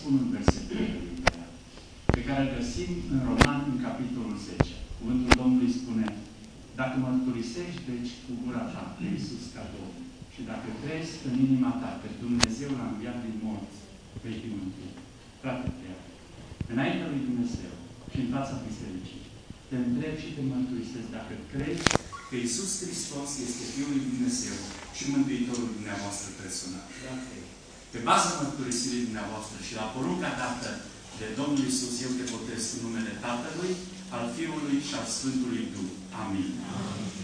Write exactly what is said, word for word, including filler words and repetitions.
spun un verset pe care îl găsim în Roman, în capitolul zece. Cuvântul Domnului spune: dacă mărturisești, deci, cu gura ta pe Iisus ca Domn și dacă crezi în inima ta că Dumnezeu l-a înviat din morți, vei fi mântuit. Frate, prieten, înaintea lui Dumnezeu și în fața bisericii, te întreb și te mărturisesc dacă crezi că Iisus Hristos este Fiul lui Dumnezeu și Mântuitorul dumneavoastră personal. Pe baza mărturisirii dumneavoastră și la porunca dată de Domnul Iisus, eu te botez în numele Tatălui, al Fiului și al Sfântului Duh. Amin. Amin.